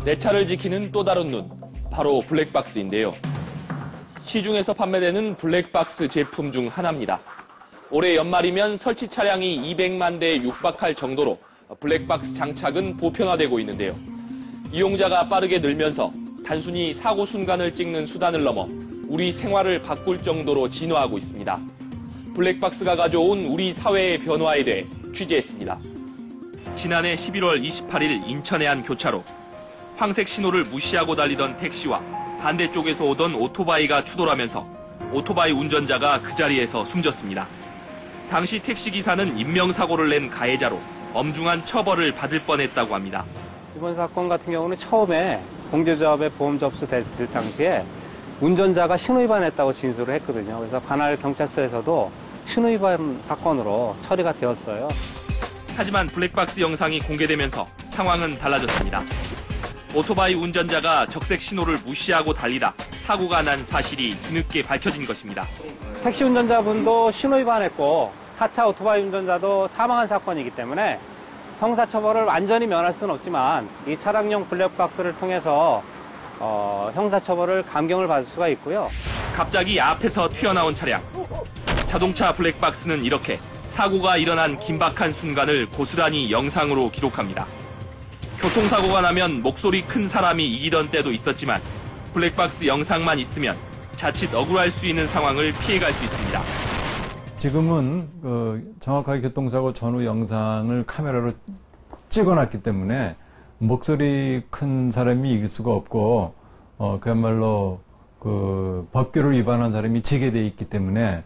내 차를 지키는 또 다른 눈, 바로 블랙박스인데요. 시중에서 판매되는 블랙박스 제품 중 하나입니다. 올해 연말이면 설치 차량이 200만 대에 육박할 정도로 블랙박스 장착은 보편화되고 있는데요. 이용자가 빠르게 늘면서 단순히 사고 순간을 찍는 수단을 넘어 우리 생활을 바꿀 정도로 진화하고 있습니다. 블랙박스가 가져온 우리 사회의 변화에 대해 취재했습니다. 지난해 11월 28일 인천의 한 교차로. 황색 신호를 무시하고 달리던 택시와 반대쪽에서 오던 오토바이가 추돌하면서 오토바이 운전자가 그 자리에서 숨졌습니다. 당시 택시기사는 인명사고를 낸 가해자로 엄중한 처벌을 받을 뻔했다고 합니다. 이번 사건 같은 경우는 처음에 공제조합에 보험 접수됐을 당시에 운전자가 신호위반했다고 진술을 했거든요. 그래서 관할 경찰서에서도 신호위반 사건으로 처리가 되었어요. 하지만 블랙박스 영상이 공개되면서 상황은 달라졌습니다. 오토바이 운전자가 적색 신호를 무시하고 달리다 사고가 난 사실이 뒤늦게 밝혀진 것입니다. 택시 운전자분도 신호위반했고 4차 오토바이 운전자도 사망한 사건이기 때문에 형사처벌을 완전히 면할 수는 없지만 이 차량용 블랙박스를 통해서 형사처벌을 감경을 받을 수가 있고요. 갑자기 앞에서 튀어나온 차량. 자동차 블랙박스는 이렇게 사고가 일어난 긴박한 순간을 고스란히 영상으로 기록합니다. 교통사고가 나면 목소리 큰 사람이 이기던 때도 있었지만 블랙박스 영상만 있으면 자칫 억울할 수 있는 상황을 피해갈 수 있습니다. 지금은 정확하게 교통사고 전후 영상을 카메라로 찍어놨기 때문에 목소리 큰 사람이 이길 수가 없고 그야말로 법규를 위반한 사람이 지게 돼 있기 때문에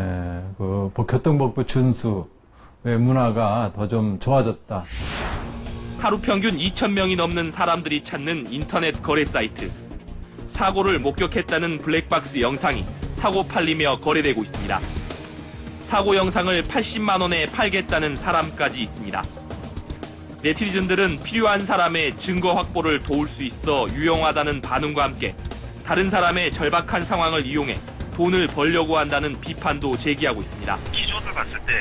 교통법규 준수의 문화가 더 좀 좋아졌다. 하루 평균 2,000명이 넘는 사람들이 찾는 인터넷 거래 사이트. 사고를 목격했다는 블랙박스 영상이 사고 팔리며 거래되고 있습니다. 사고 영상을 80만 원에 팔겠다는 사람까지 있습니다. 네티즌들은 필요한 사람의 증거 확보를 도울 수 있어 유용하다는 반응과 함께 다른 사람의 절박한 상황을 이용해 돈을 벌려고 한다는 비판도 제기하고 있습니다. 기존을 봤을 때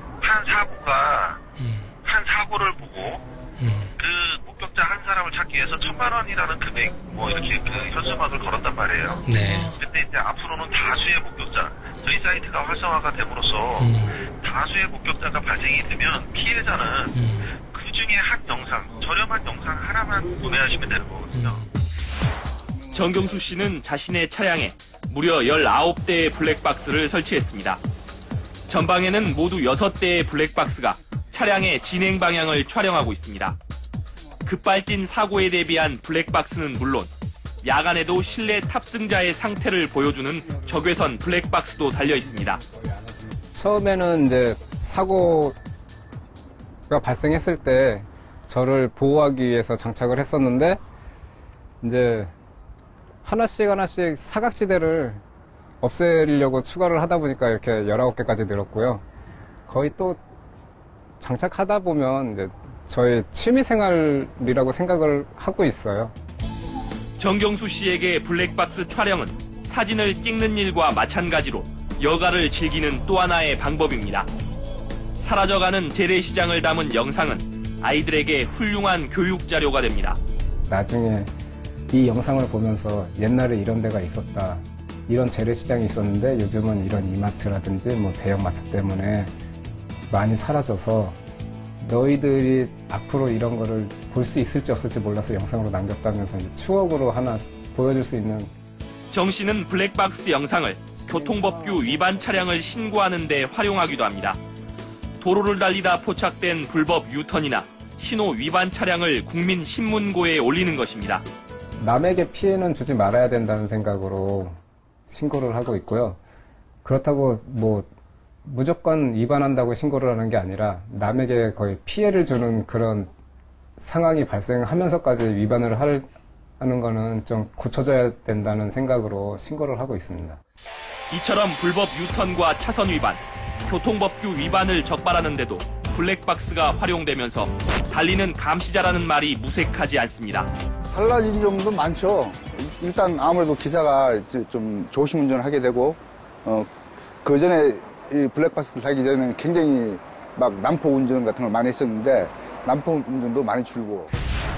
한 사고를 보고 그 목격자 한 사람을 찾기 위해서 1,000만 원이라는 금액 이렇게 현수막을 걸었단 말이에요. 네. 근데 이제 앞으로는 다수의 목격자, 저희 사이트가 활성화가 됨으로써 다수의 목격자가 발생이 되면 피해자는 그 중에 한 영상, 저렴한 영상 하나만 구매하시면 되는 거거든요. 정경수 씨는 자신의 차량에 무려 19대의 블랙박스를 설치했습니다. 전방에는 모두 6대의 블랙박스가 차량의 진행 방향을 촬영하고 있습니다. 급발진 사고에 대비한 블랙박스는 물론 야간에도 실내 탑승자의 상태를 보여주는 적외선 블랙박스도 달려 있습니다. 처음에는 이제 사고가 발생했을 때 저를 보호하기 위해서 장착을 했었는데 이제 하나씩 사각지대를 없애려고 추가를 하다 보니까 이렇게 19개까지 늘었고요. 거의 또 장착하다 보면 이제 저의 취미생활이라고 생각을 하고 있어요. 정경수 씨에게 블랙박스 촬영은 사진을 찍는 일과 마찬가지로 여가를 즐기는 또 하나의 방법입니다. 사라져가는 재래시장을 담은 영상은 아이들에게 훌륭한 교육 자료가 됩니다. 나중에 이 영상을 보면서 옛날에 이런 데가 있었다. 이런 재래시장이 있었는데 요즘은 이런 이마트라든지 대형마트 때문에 많이 사라져서 너희들이 앞으로 이런 거를 볼 수 있을지 없을지 몰라서 영상으로 남겼다면서 추억으로 하나 보여줄 수 있는. 정 씨는 블랙박스 영상을 교통법규 위반 차량을 신고하는 데 활용하기도 합니다. 도로를 달리다 포착된 불법 유턴이나 신호 위반 차량을 국민신문고에 올리는 것입니다. 남에게 피해는 주지 말아야 된다는 생각으로 신고를 하고 있고요. 그렇다고 무조건 위반한다고 신고를 하는 게 아니라 남에게 거의 피해를 주는 그런 상황이 발생하면서까지 위반을 하는 거는 좀 고쳐져야 된다는 생각으로 신고를 하고 있습니다. 이처럼 불법 유턴과 차선 위반, 교통법규 위반을 적발하는데도 블랙박스가 활용되면서 달리는 감시자라는 말이 무색하지 않습니다. 달라진 점도 많죠. 일단 아무래도 기사가 좀 조심 운전을 하게 되고 그 전에 이 블랙박스 달기 전에는 굉장히 막 난폭 운전 같은 걸 많이 했었는데 난폭 운전도 많이 줄고.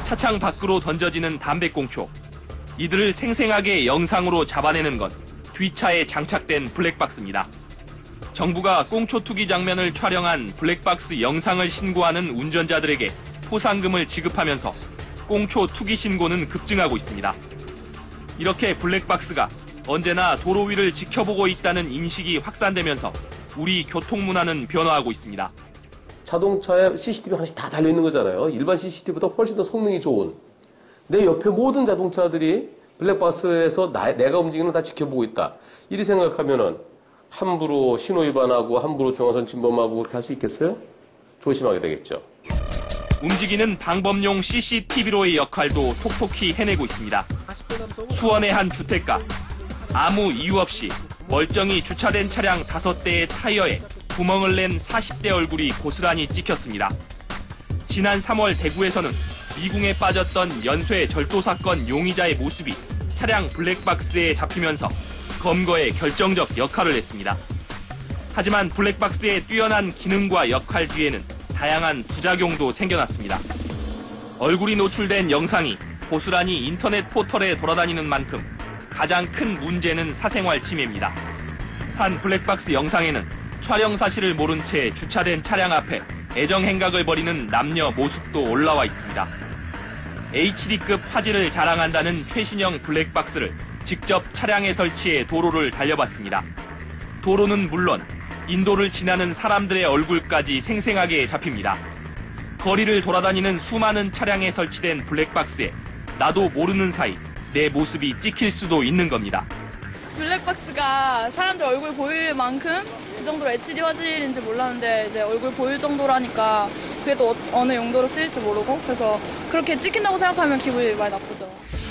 차창 밖으로 던져지는 담배꽁초. 이들을 생생하게 영상으로 잡아내는 건 뒷차에 장착된 블랙박스입니다. 정부가 꽁초 투기 장면을 촬영한 블랙박스 영상을 신고하는 운전자들에게 포상금을 지급하면서 꽁초 투기 신고는 급증하고 있습니다. 이렇게 블랙박스가 언제나 도로 위를 지켜보고 있다는 인식이 확산되면서 우리 교통문화는 변화하고 있습니다. 자동차에 CCTV 하나씩 다 달려있는 거잖아요. 일반 CCTV보다 훨씬 더 성능이 좋은. 내 옆에 모든 자동차들이 블랙박스에서 내가 움직이는 걸 다 지켜보고 있다. 이리 생각하면은 함부로 신호위반하고 함부로 중앙선 침범하고 그렇게 할 수 있겠어요? 조심하게 되겠죠. 움직이는 방범용 CCTV로의 역할도 톡톡히 해내고 있습니다. 수원의 한 주택가. 아무 이유 없이 멀쩡히 주차된 차량 5대의 타이어에 구멍을 낸 40대 얼굴이 고스란히 찍혔습니다. 지난 3월 대구에서는 미궁에 빠졌던 연쇄 절도 사건 용의자의 모습이 차량 블랙박스에 잡히면서 검거에 결정적 역할을 했습니다. 하지만 블랙박스의 뛰어난 기능과 역할 뒤에는 다양한 부작용도 생겨났습니다. 얼굴이 노출된 영상이 고스란히 인터넷 포털에 돌아다니는 만큼 가장 큰 문제는 사생활 침해입니다. 한 블랙박스 영상에는 촬영 사실을 모른 채 주차된 차량 앞에 애정 행각을 벌이는 남녀 모습도 올라와 있습니다. HD급 화질을 자랑한다는 최신형 블랙박스를 직접 차량에 설치해 도로를 달려봤습니다. 도로는 물론 인도를 지나는 사람들의 얼굴까지 생생하게 잡힙니다. 거리를 돌아다니는 수많은 차량에 설치된 블랙박스에 나도 모르는 사이 내 모습이 찍힐 수도 있는 겁니다. 블랙박스가 사람들 얼굴 보일 만큼 그 정도로 HD 화질인지 몰랐는데 이제 얼굴 보일 정도라니까 그게 또 어느 용도로 쓰일지 모르고 그래서 그렇게 찍힌다고 생각하면 기분이 많이 나쁘죠.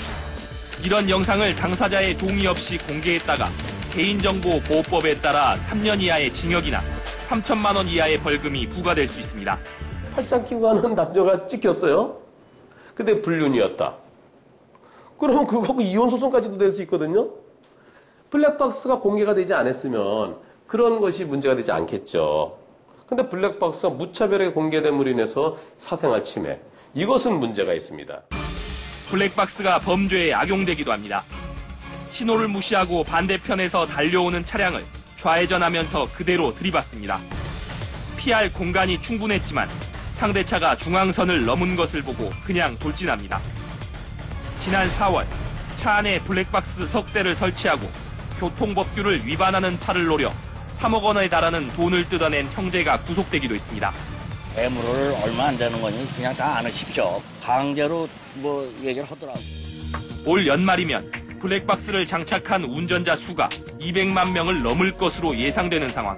이런 영상을 당사자의 동의 없이 공개했다가 개인정보보호법에 따라 3년 이하의 징역이나 3천만 원 이하의 벌금이 부과될 수 있습니다. 팔짱 끼고 가는 남자가 찍혔어요. 근데 불륜이었다. 그러면 그거하고 이혼 소송까지도 될 수 있거든요. 블랙박스가 공개가 되지 않았으면 그런 것이 문제가 되지 않겠죠. 근데 블랙박스가 무차별하게 공개됨으로 인해서 사생활 침해. 이것은 문제가 있습니다. 블랙박스가 범죄에 악용되기도 합니다. 신호를 무시하고 반대편에서 달려오는 차량을 좌회전하면서 그대로 들이받습니다. 피할 공간이 충분했지만 상대차가 중앙선을 넘은 것을 보고 그냥 돌진합니다. 지난 4월 차 안에 블랙박스 석 대를 설치하고 교통법규를 위반하는 차를 노려 3억 원에 달하는 돈을 뜯어낸 형제가 구속되기도 했습니다. 애무를 얼마 안 되는 거니 그냥 다 안으십시오. 강제로 뭐 얘기를 하더라고요. 올 연말이면 블랙박스를 장착한 운전자 수가 200만 명을 넘을 것으로 예상되는 상황.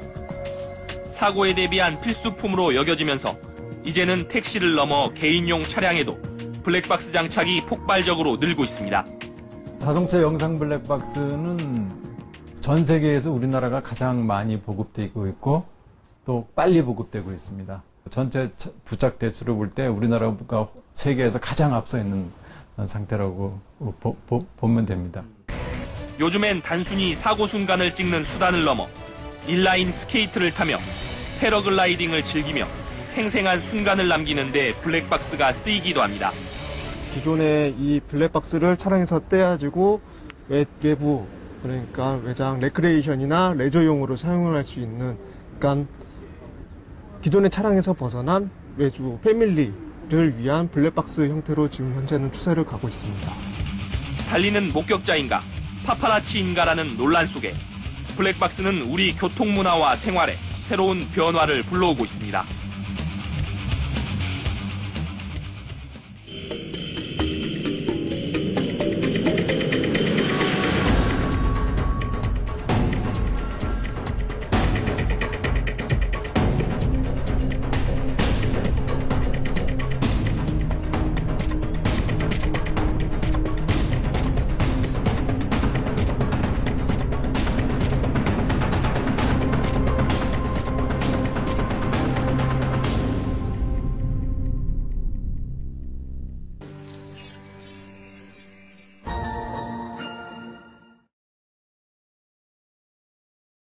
사고에 대비한 필수품으로 여겨지면서 이제는 택시를 넘어 개인용 차량에도 블랙박스 장착이 폭발적으로 늘고 있습니다. 자동차 영상 블랙박스는 전 세계에서 우리나라가 가장 많이 보급되고 있고 또 빨리 보급되고 있습니다. 전체 부착 대수를 볼 때 우리나라가 세계에서 가장 앞서 있는 상태라고 보면 됩니다. 요즘엔 단순히 사고 순간을 찍는 수단을 넘어 인라인 스케이트를 타며 패러글라이딩을 즐기며 생생한 순간을 남기는 데 블랙박스가 쓰이기도 합니다. 기존에 이 블랙박스를 차량에서 떼가지고 외부 그러니까 외장 레크레이션이나 레저용으로 사용을 할 수 있는 그러니까 기존의 차량에서 벗어난 외주 패밀리를 위한 블랙박스 형태로 지금 현재는 추세를 가고 있습니다. 달리는 목격자인가 파파라치인가라는 논란 속에 블랙박스는 우리 교통문화와 생활에 새로운 변화를 불러오고 있습니다.